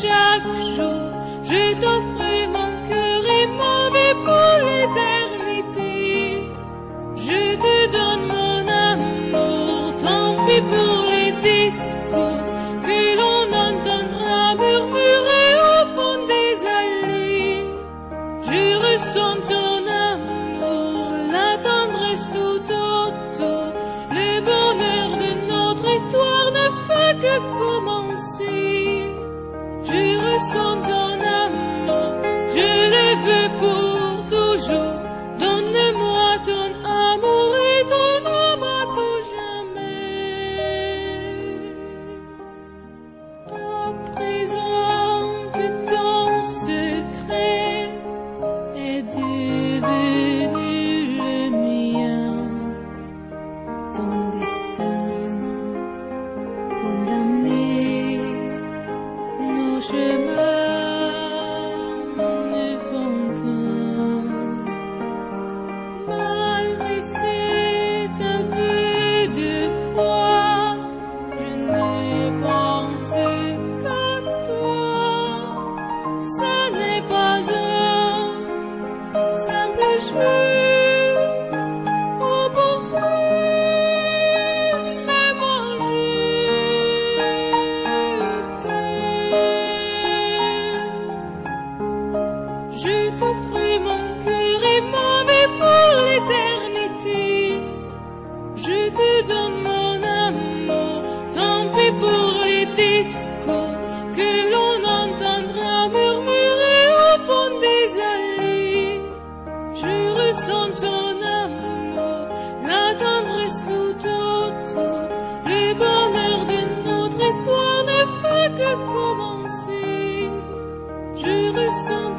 chaque jour, je t'offre mon cœur et ma vie pour l'éternité. Je te donne mon amour, tant pis pour les discours que l'on entendra murmurer au fond des allées. Je ressens ton amour, la tendresse tout autour. Le bonheur de notre histoire ne fait que commencer. Je ressens ton amour, je le veux pour toujours. Donne-moi ton amour et ton âme à tout jamais. À présent que ton secret est devenu le mien, ton destin condamné, nos chemins ne vont qu'un. Malgré cet aveu de foi, je ne pense qu'à toi. Ce n'est pas un simple jeu opportun, mais moi je t'aime. Je t'offre mon cœur et ma vie pour l'éternité. Je te donne mon amour, tant pis pour les discours que l'on entendra murmurer au fond des allées. Je ressens ton amour, la tendresse tout autour. Le bonheur de notre histoire ne fait que commencer. Je ressens